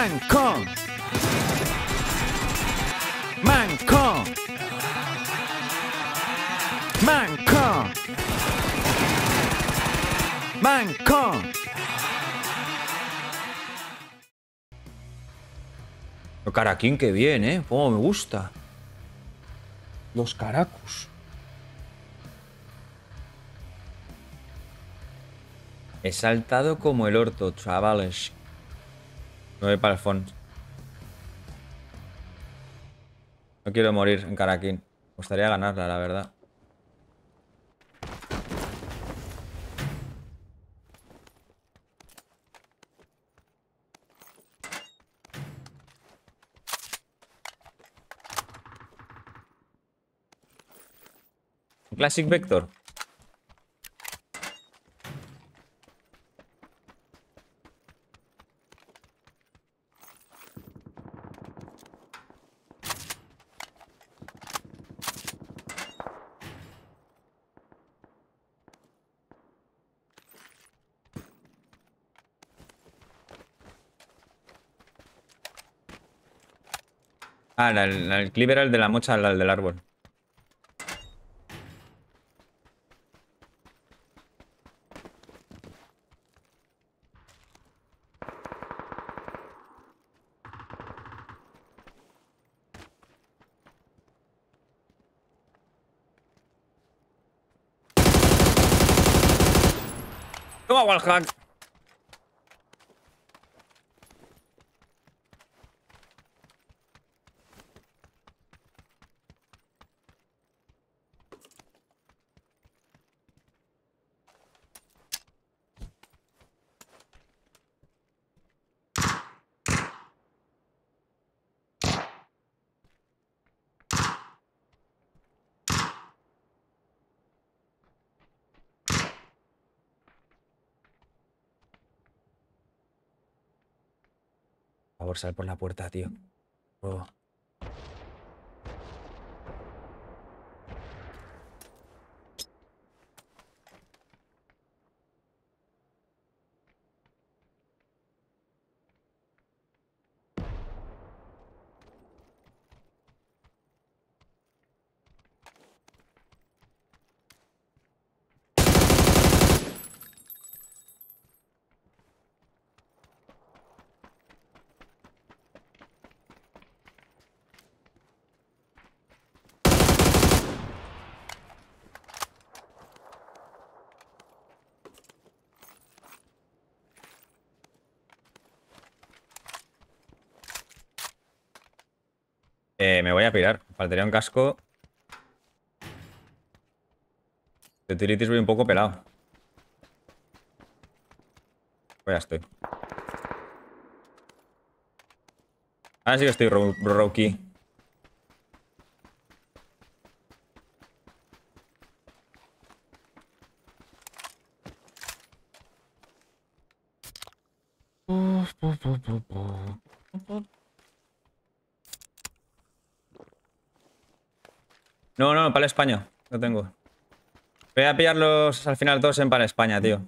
Manco. Manco. Manco. Manco. Caraquín, qué bien, ¿eh? Cómo me gusta. Los Caracus. He saltado como el orto, chavales. 9 para el fondo. No quiero morir en Caraquín. Me gustaría ganarla, la verdad. Classic Vector. Ah, el clip era el de la mocha, el del árbol. Toma, wallhack. Por favor, sal por la puerta, tío. Oh. Me voy a pirar. Faltaría un casco. De utilities voy un poco pelado. Pues ya estoy. Ahora sí que estoy rookie. No, no, para España. No tengo. Voy a pillarlos al final todos en para España, tío.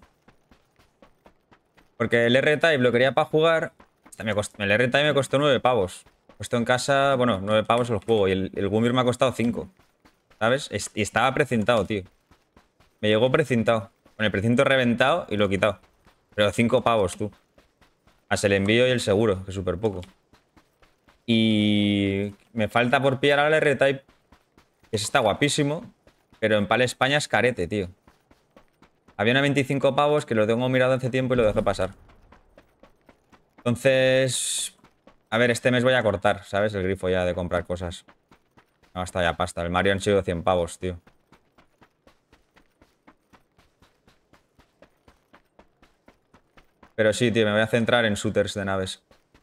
Porque el R-Type lo quería para jugar. El R-Type me costó 9 pavos. Puesto en casa, bueno, 9 pavos el juego. Y el Gumir me ha costado 5. ¿Sabes? Y estaba precintado, tío. Me llegó precintado. Con el precinto reventado y lo he quitado. Pero 5 pavos, tú. Más el envío y el seguro, que es súper poco. Y me falta por pillar al R-Type. Que ese está guapísimo. Pero en Pal España es carete, tío. Había una 25 pavos que lo tengo mirado hace tiempo y lo dejé pasar. Entonces... A ver, este mes voy a cortar, ¿sabes? El grifo ya de comprar cosas. No, hasta ya pasta. El Mario han sido 100 pavos, tío. Pero sí, tío, me voy a centrar en shooters de naves.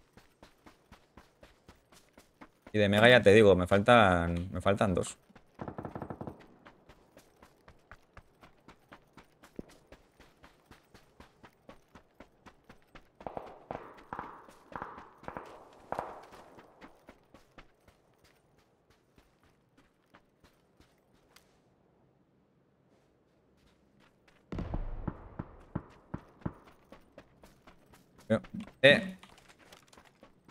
Y de Mega ya te digo, me faltan 2. Eh.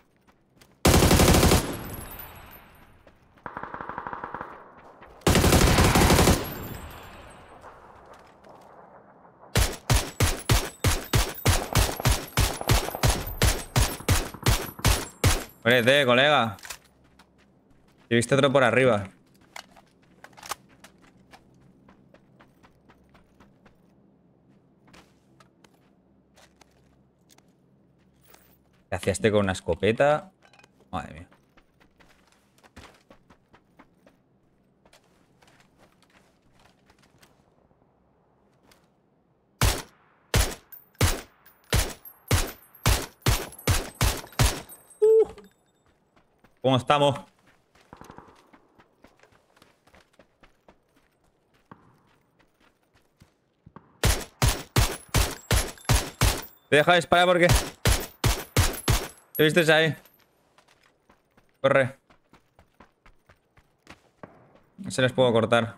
Muérete, colega. He visto otro por arriba. ¿Qué hacía este con una escopeta? Madre mía. ¿Cómo estamos? Te deja disparar porque... ¿Te viste ahí? Corre. No se les puedo cortar.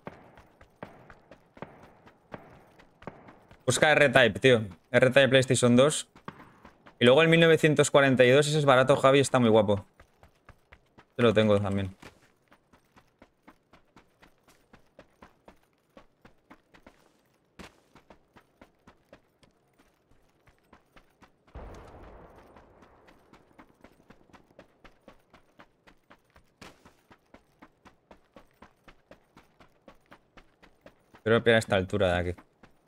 Busca R-Type, tío. R-Type PlayStation 2. Y luego el 1942, ese es barato, Javi, está muy guapo. Yo lo tengo también. Quiero pillar a esta altura de aquí.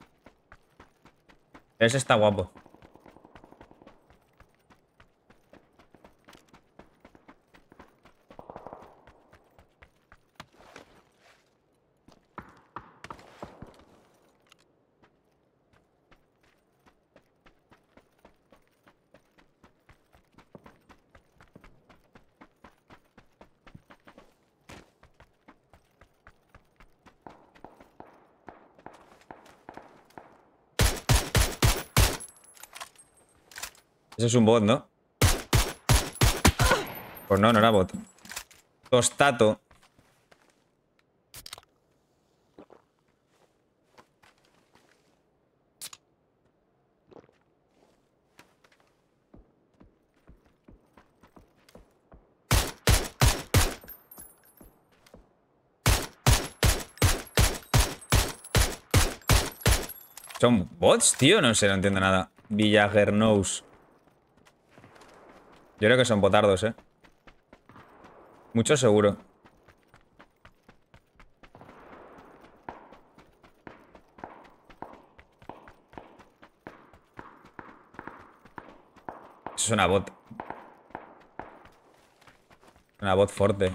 Ese está guapo. Ese es un bot, ¿no? Pues no, no era bot. Tostato. ¿Son bots, tío? No sé, no entiendo nada. Villagernous. Yo creo que son botardos, ¿eh? Mucho seguro. Eso es una bot. Una bot fuerte.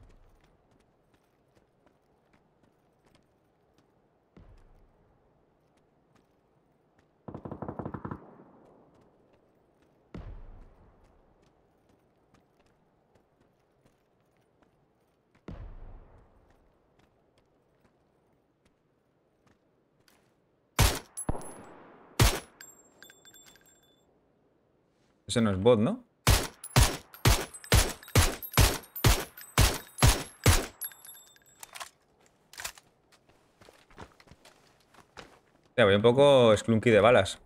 Ese no es bot, ¿no? Ya, voy un poco sklunky de balas.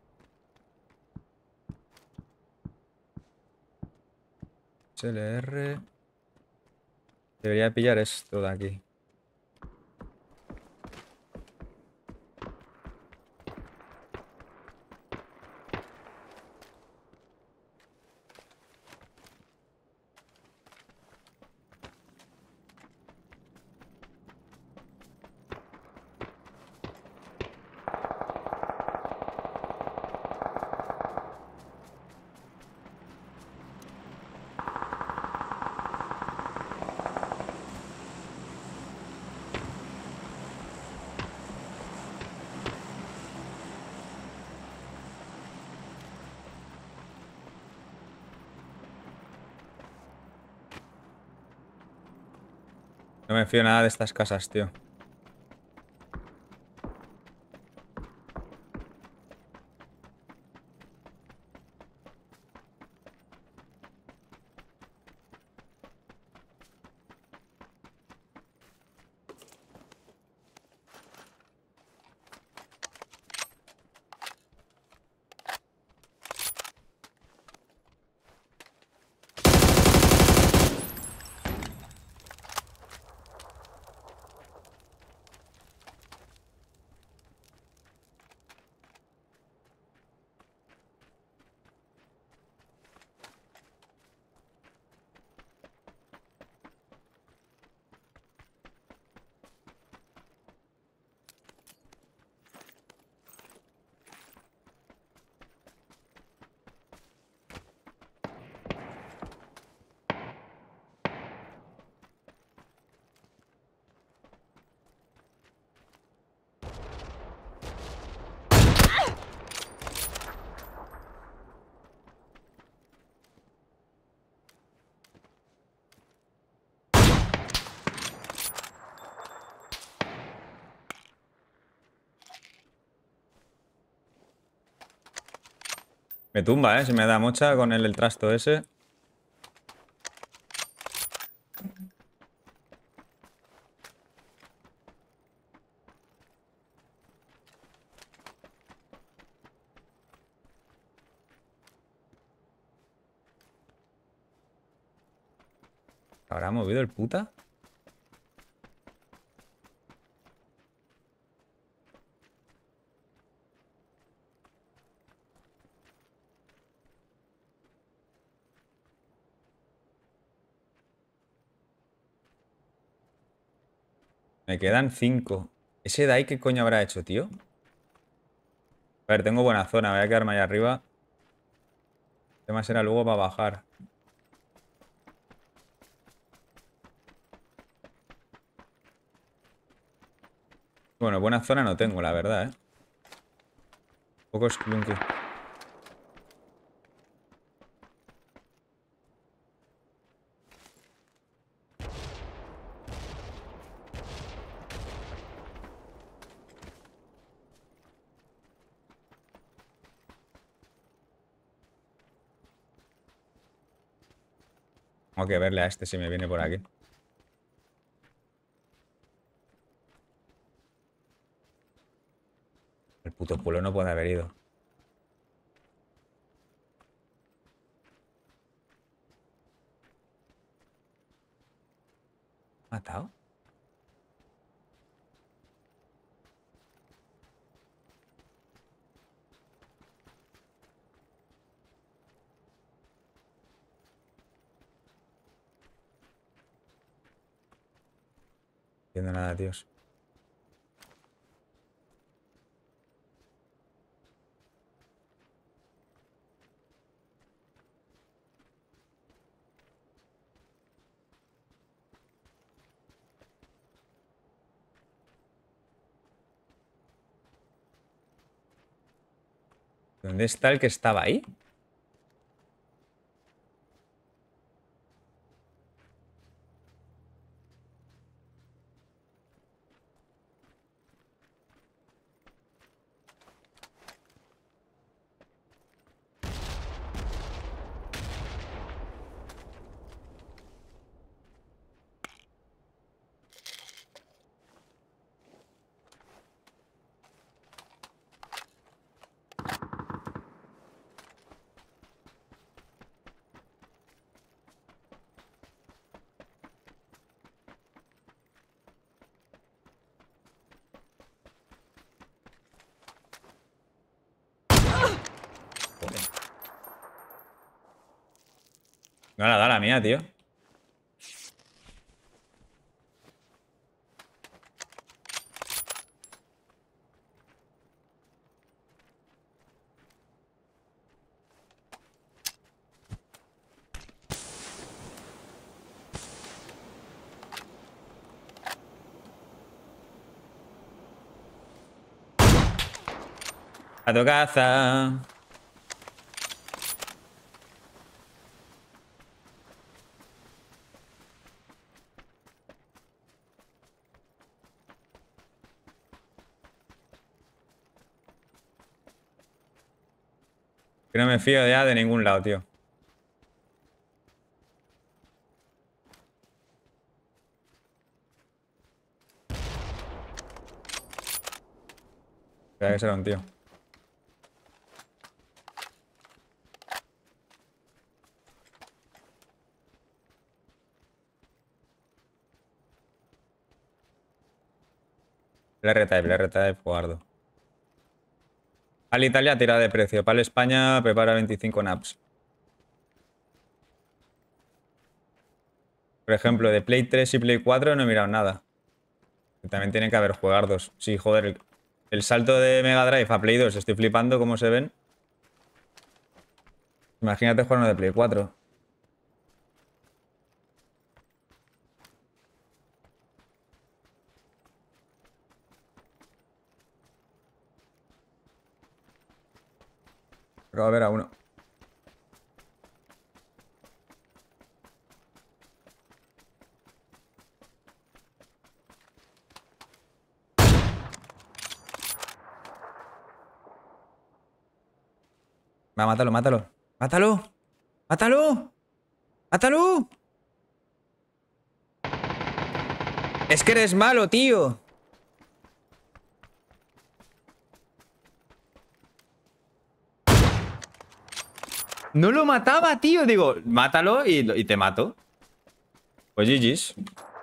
SLR. Debería pillar esto de aquí. No me fío nada de estas casas, tío. Me tumba, ¿eh? Si me da mocha con el trasto ese. ¿Habrá movido el puta? Me quedan 5. ¿Ese Dai qué coño habrá hecho, tío? A ver, tengo buena zona. Voy a quedarme ahí arriba. El tema será luego para bajar. Bueno, buena zona no tengo, la verdad, ¿eh? Un poco clunky. Tengo que verle a este si me viene por aquí. El puto pueblo no puede haber ido. ¿Matado? No entiendo nada, tíos. ¿Dónde está el que estaba ahí? Joder. No la da la mía, tío. A tu casa. Que no me fío ya de ningún lado, tío. Espera que será un tío. Le R-Type, guardo. Al Italia tira de precio. Para España prepara 25 naps. Por ejemplo, de Play 3 y Play 4 no he mirado nada. También tienen que haber jugardos. Sí, joder, el salto de Mega Drive a Play 2, estoy flipando cómo se ven. Imagínate jugar uno de Play 4. Acabo de ver a uno. Va, mátalo, mátalo. ¡Mátalo! ¡Mátalo! ¡Mátalo! Es que eres malo, tío. No lo mataba, tío. Digo, mátalo y te mato. Pues GG's.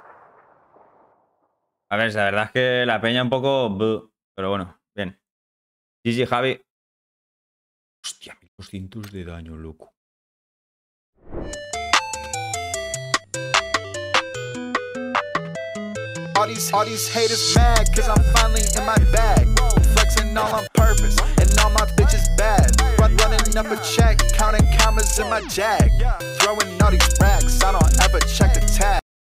A ver, la verdad es que la peña un poco... Pero bueno, bien. GG, Javi. Hostia, 1200 de daño, loco. All these haters mad, cause I'm finally in my bag. Flexing all on purpose, and all my bitches bad. Running up a check, counting commas in my jag. Throwing all these racks, I don't ever check the tag.